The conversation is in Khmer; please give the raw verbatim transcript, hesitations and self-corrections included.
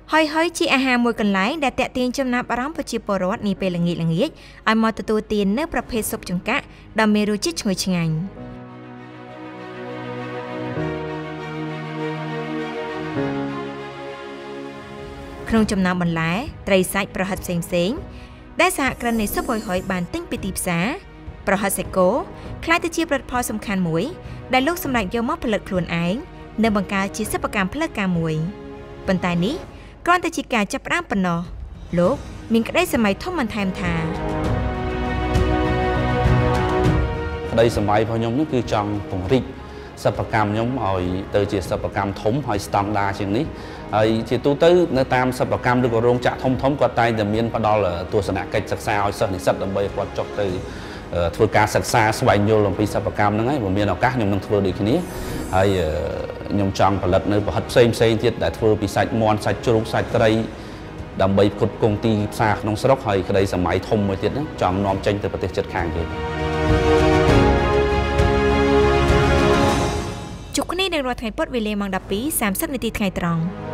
ហើយហើយជាអាហារមួយកន្លែងដែលតាក់ទាញចំណាប់អារម្មណ៍ប្រជាពលរដ្ឋនាពេលល្ងាចល្ងាចឲ្យមកទទួលទាននៅប្រភេទស៊ុបចង្កាក់ដ៏មានរសជាតិឈ្ងុយឆ្ងាញ់ក្នុងចំណោមបន្លែត្រីសាច់ប្រហិតផ្សេងផ្សេងដែលសហគ្រិននៃស៊ុបហុយហុយបានទិញពីទីផ្សារប្រហិតសេកូក្លាយទៅជាផលិតផលសំខាន់មួយដែលលោកសម្រេចយកមកផលិតខ្លួនឯងនិងបង្កើតជាសិប្បកម្មផ្លូវការមួយប៉ុន្តែនេះគ្រាន់តែជាការចាប់ផ្ដើមប៉ុណ្ណោះលោកមានក្តីសម័យធំបន្ថែមថាក្តីសម័យរបស់ខ្ញុំនេះគឺចង់ពង្រីកសិប្បកម្មខ្ញុំឲ្យទៅជាសិប្បកម្មធំហើយស្តង់ដារជាងនេះហើយជាទូទៅនៅតាមសិប្បកម្មឬក៏រោងចក្រធំធំគាត់តែងតែមានផ្ដល់ទស្សនកិច្ចសិក្សាឲ្យសិស្សនិស្សិតដើម្បីគាត់ចុះទៅធ្វើការសិក្សាស្វែងយល់អំពីសិប្បកម្មហ្នឹងហើយបើមានឱកាសខ្ញុំនឹងធ្វើដូចគ្នាហើយខ្ញុំចង់ផលិតនៅប្រហិតផ្សេងផ្សេងទៀតដែលធ្វើពីសាច់មាន់សាច់ជ្រូកសាច់ត្រីដើម្បីផ្គត់ផ្គង់ទីផ្សារក្នុងស្រុកហើយក្តីសម័យធំមួយទៀតហ្នឹងចង់នាំចេញទៅប្រទេសជិតខាងទៀតជួបគ្នានៅរាល់ថ្ងៃពុធវេលាម៉ោងដប់ពីរ សាមសិបនាទីថ្ងៃត្រង់